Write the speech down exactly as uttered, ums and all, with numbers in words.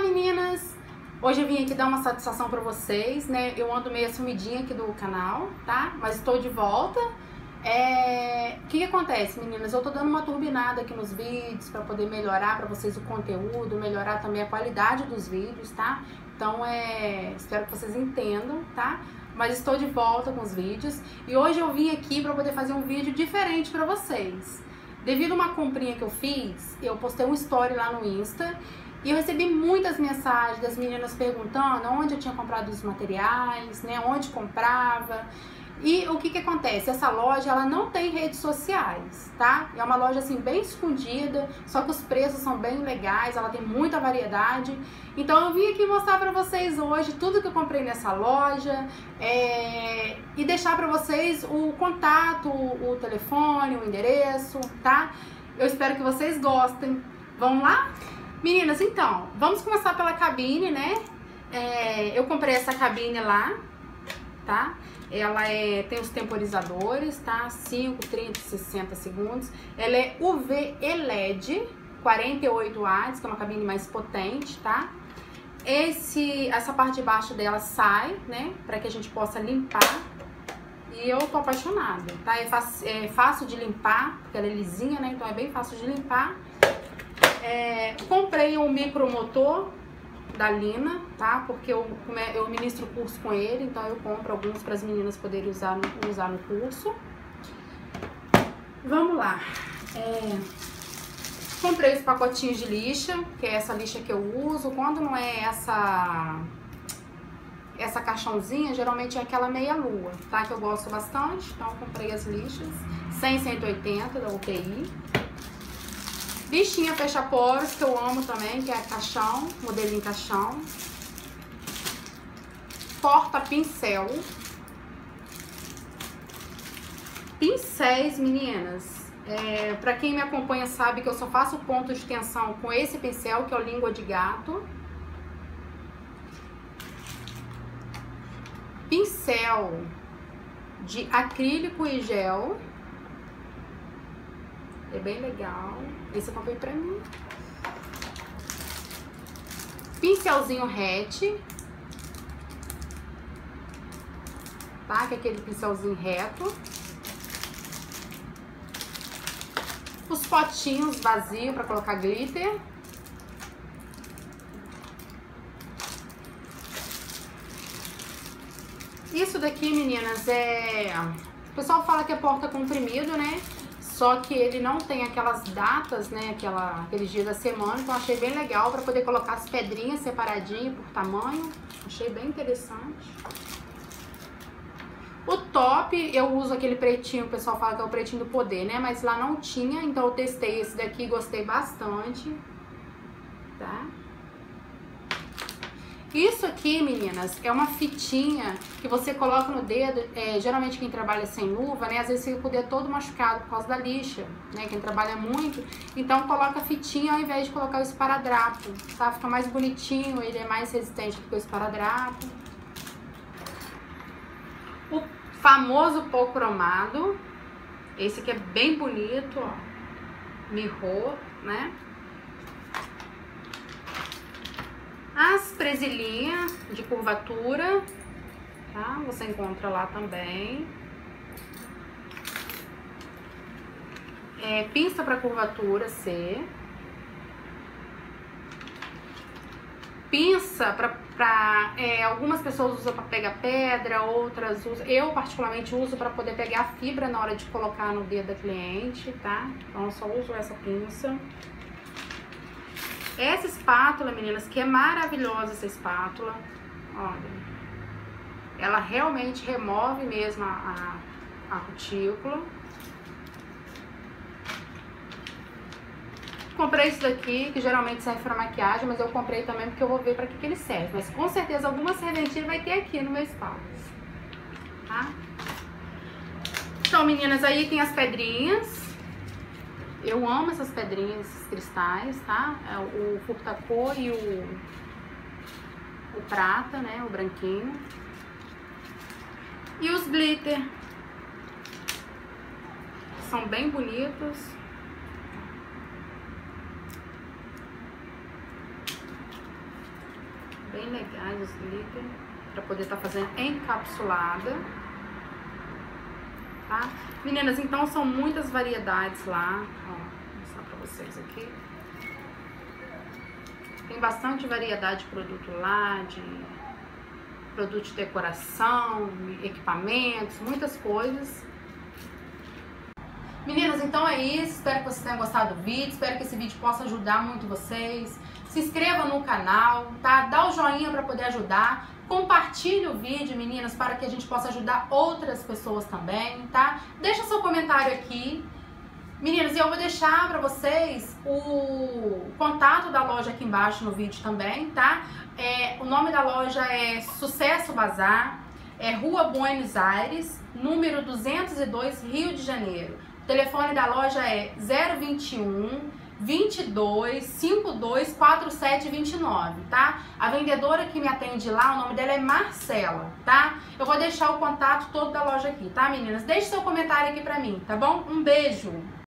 meninas! Hoje eu vim aqui dar uma satisfação pra vocês, né? Eu ando meio sumidinha aqui do canal, tá? Mas estou de volta. É... O que que acontece, meninas? Eu tô dando uma turbinada aqui nos vídeos pra poder melhorar pra vocês o conteúdo, melhorar também a qualidade dos vídeos, tá? Então, é... espero que vocês entendam, tá? Mas estou de volta com os vídeos. E hoje eu vim aqui pra poder fazer um vídeo diferente pra vocês. Devido a uma comprinha que eu fiz, eu postei um story lá no Insta e eu recebi muitas mensagens das meninas perguntando onde eu tinha comprado os materiais, né, onde comprava. E o que que acontece? Essa loja, ela não tem redes sociais, tá? É uma loja assim bem escondida, só que os preços são bem legais, ela tem muita variedade. Então eu vim aqui mostrar pra vocês hoje tudo que eu comprei nessa loja é... e deixar pra vocês o contato, o telefone, o endereço, tá? Eu espero que vocês gostem. Vamos lá? Meninas, então, vamos começar pela cabine, né? É... Eu comprei essa cabine lá, tá? Ela é, tem os temporizadores, tá? cinco, trinta, sessenta segundos. Ela é U V e L E D, quarenta e oito watts, que é uma cabine mais potente, tá? Esse, essa parte de baixo dela sai, né? Pra que a gente possa limpar. E eu tô apaixonada, tá? É fácil, é fácil de limpar, porque ela é lisinha, né? Então é bem fácil de limpar. É, comprei um micromotor da Lina, tá? Porque eu, eu ministro curso com ele, então eu compro alguns para as meninas poderem usar no, usar no curso. Vamos lá. É, comprei os pacotinhos de lixa, que é essa lixa que eu uso. Quando não é essa essa caixãozinha, geralmente é aquela meia lua, tá? Que eu gosto bastante. Então eu comprei as lixas cem, cento e oitenta da U T I. Lixinha fecha-poros, que eu amo também, que é caixão, modelinho caixão. Porta-pincel. Pincéis, meninas. É, pra quem me acompanha sabe que eu só faço ponto de tensão com esse pincel, que é o Língua de Gato. Pincel de acrílico e gel. É bem legal. Esse eu comprei pra mim. Pincelzinho hatch. Tá? Que é aquele pincelzinho reto. Os potinhos vazios pra colocar glitter. Isso daqui, meninas, é... O pessoal fala que é porta comprimido, né? Só que ele não tem aquelas datas, né, aquela, aqueles dias da semana, então achei bem legal para poder colocar as pedrinhas separadinhas por tamanho. Achei bem interessante. O top, eu uso aquele pretinho, o pessoal fala que é o pretinho do poder, né, mas lá não tinha, então eu testei esse daqui e gostei bastante, tá? Isso aqui, meninas, é uma fitinha que você coloca no dedo, é, geralmente quem trabalha sem luva, né, às vezes fica com o dedo todo machucado por causa da lixa, né, quem trabalha muito, então coloca a fitinha ao invés de colocar o esparadrapo, tá, fica mais bonitinho, ele é mais resistente do que o esparadrapo. O famoso pó cromado, esse aqui é bem bonito, ó, mirror, né. As presilhinhas de curvatura, tá? Você encontra lá também. É, pinça para curvatura C. Pinça para... É, algumas pessoas usam para pegar pedra, outras usam... Eu, particularmente, uso para poder pegar a fibra na hora de colocar no dedo da cliente, tá? Então, eu só uso essa pinça. Essa espátula, meninas, que é maravilhosa essa espátula, olha, ela realmente remove mesmo a, a, a cutícula. Comprei isso daqui, que geralmente serve para maquiagem, mas eu comprei também porque eu vou ver para que, que ele serve. Mas com certeza alguma serventia vai ter aqui no meu espaço, tá? Então, meninas, aí tem as pedrinhas. Eu amo essas pedrinhas, esses cristais, tá? É o furtacor e o, o prata, né? O branquinho. E os glitter. São bem bonitos. bem legais os glitter, para poder estar tá fazendo encapsulada, tá? Meninas, então são muitas variedades lá, ó, vou mostrar para vocês aqui. Tem bastante variedade de produto lá, de produto de decoração, equipamentos, muitas coisas. Meninas, então é isso. Espero que vocês tenham gostado do vídeo. Espero que esse vídeo possa ajudar muito vocês. Se inscreva no canal, tá? Dá o joinha para poder ajudar. Compartilhe o vídeo, meninas, para que a gente possa ajudar outras pessoas também, tá? Deixa seu comentário aqui. Meninas, eu vou deixar para vocês o contato da loja aqui embaixo no vídeo também, tá? É, o nome da loja é Sucesso Bazar, é Rua Buenos Aires, número duzentos e dois, Rio de Janeiro. O telefone da loja é zero vinte e um, vinte e dois, cinquenta e dois, quarenta e sete vinte e nove, tá? A vendedora que me atende lá, o nome dela é Marcela, tá? Eu vou deixar o contato todo da loja aqui, tá, meninas? Deixe seu comentário aqui pra mim, tá bom? Um beijo!